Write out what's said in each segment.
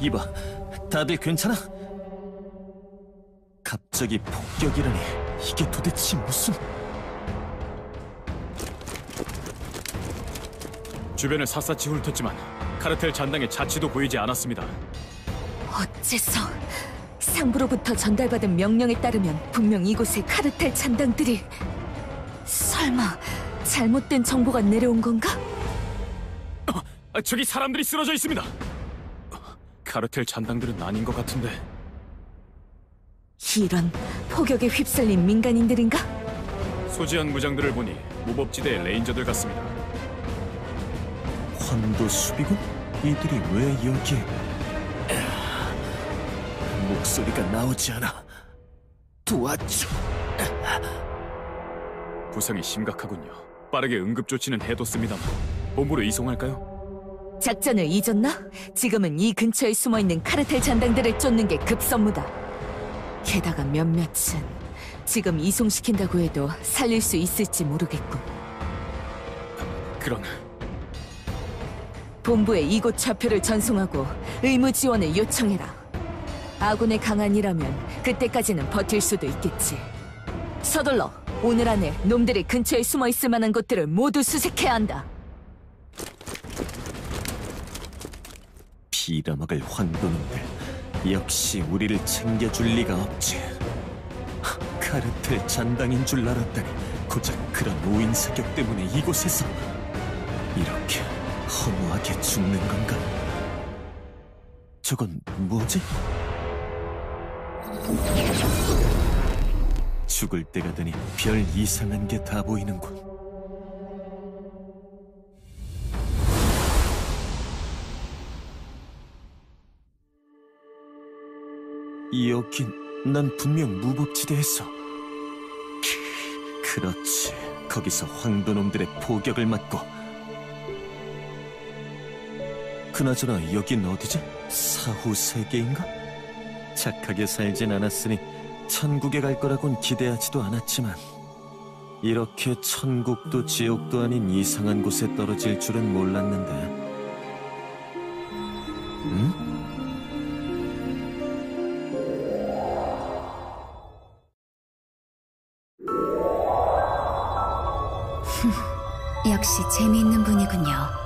이봐, 다들 괜찮아? 갑자기 폭격이라니, 이게 도대체 무슨... 주변을 샅샅이 훑었지만 카르텔 잔당의 자취도 보이지 않았습니다. 어째서 상부로부터 전달받은 명령에 따르면 분명 이곳에 카르텔 잔당들이... 설마 잘못된 정보가 내려온 건가? 저기 사람들이 쓰러져 있습니다. 카르텔 잔당들은 아닌 것 같은데. 이런 폭격에 휩쓸린 민간인들인가? 소지한 무장들을 보니 무법지대의 레인저들 같습니다. 환도 수비군? 이들이 왜 여기에... 목소리가 나오지 않아. 도와줘. 부상이 심각하군요. 빠르게 응급조치는 해뒀습니다만 본부로 이송할까요? 작전을 잊었나? 지금은 이 근처에 숨어있는 카르텔 잔당들을 쫓는 게 급선무다. 게다가 몇몇은 지금 이송시킨다고 해도 살릴 수 있을지 모르겠군. 그럼... 본부에 이곳 좌표를 전송하고 의무 지원을 요청해라. 아군의 강한이라면 그때까지는 버틸 수도 있겠지. 서둘러 오늘 안에 놈들이 근처에 숨어있을 만한 곳들을 모두 수색해야 한다. 빌어먹을 환도놈들, 역시 우리를 챙겨줄 리가 없지. 카르텔 잔당인 줄 알았다니, 고작 그런 오인 사격 때문에 이곳에서 이렇게 허무하게 죽는 건가? 저건 뭐지? 죽을 때가 되니 별 이상한 게 다 보이는군. 여긴 난 분명 무법지대에서... 그렇지, 거기서 황도놈들의 포격을 맞고... 그나저나 여긴 어디지? 사후 세계인가? 착하게 살진 않았으니 천국에 갈 거라곤 기대하지도 않았지만 이렇게 천국도 지옥도 아닌 이상한 곳에 떨어질 줄은 몰랐는데. 응? 역시 재미있는 분이군요.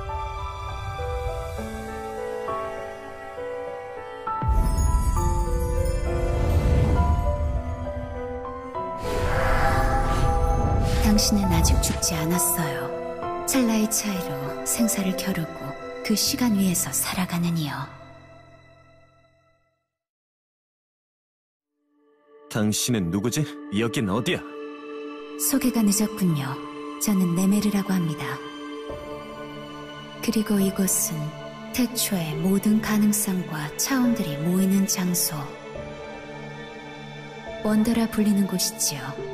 당신은 아직 죽지 않았어요. 찰나의 차이로 생사를 겨루고 그 시간 위에서 살아가는 이여. 당신은 누구지? 여긴 어디야? 소개가 늦었군요. 저는 네메르라고 합니다. 그리고 이곳은 태초의 모든 가능성과 차원들이 모이는 장소, 원더라 불리는 곳이지요.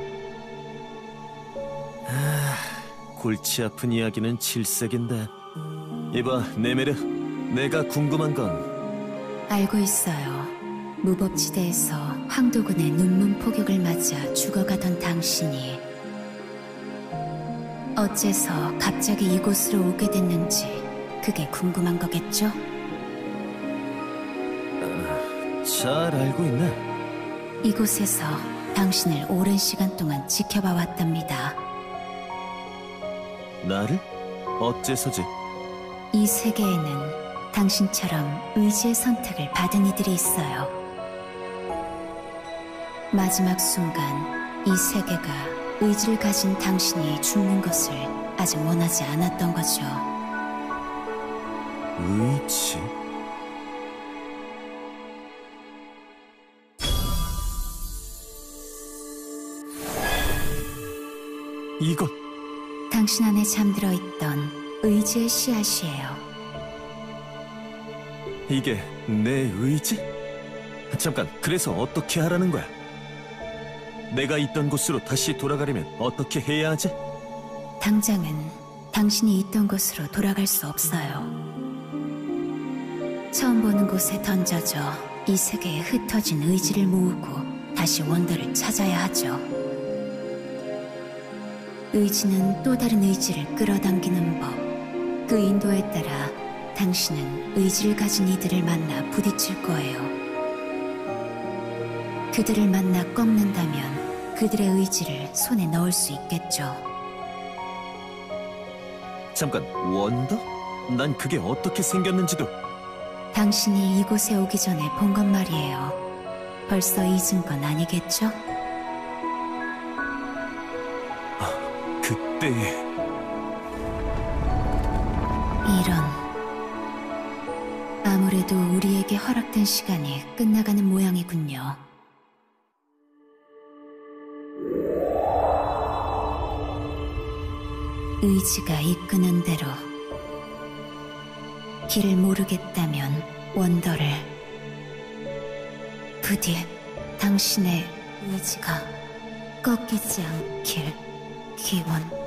골치 아픈 이야기는 질색인데. 이봐, 네메르, 내가 궁금한 건... 알고 있어요. 무법지대에서 황도군의 눈문 포격을 맞아 죽어가던 당신이 어째서 갑자기 이곳으로 오게 됐는지 그게 궁금한 거겠죠? 잘 알고 있네. 이곳에서 당신을 오랜 시간 동안 지켜봐 왔답니다. 나를? 어째서지? 이 세계에는 당신처럼 의지의 선택을 받은 이들이 있어요. 마지막 순간 이 세계가 의지를 가진 당신이 죽는 것을 아직 원하지 않았던 거죠. 의지? 이건... 당신 안에 잠들어 있던 의지의 씨앗이에요. 이게 내 의지? 잠깐, 그래서 어떻게 하라는 거야? 내가 있던 곳으로 다시 돌아가려면 어떻게 해야 하지? 당장은 당신이 있던 곳으로 돌아갈 수 없어요. 처음 보는 곳에 던져져 이 세계에 흩어진 의지를 모으고 다시 원더를 찾아야 하죠. 의지는 또 다른 의지를 끌어당기는 법, 그 인도에 따라 당신은 의지를 가진 이들을 만나 부딪힐 거예요. 그들을 만나 꺾는다면 그들의 의지를 손에 넣을 수 있겠죠. 잠깐, 원더? 난 그게 어떻게 생겼는지도... 당신이 이곳에 오기 전에 본 건 말이에요. 벌써 잊은 건 아니겠죠? 그때... 이런... 아무래도 우리에게 허락된 시간이 끝나가는 모양이군요. 의지가 이끄는 대로 길을 모르겠다면 원더를 부디 당신의 의지가 꺾이지 않길 기원.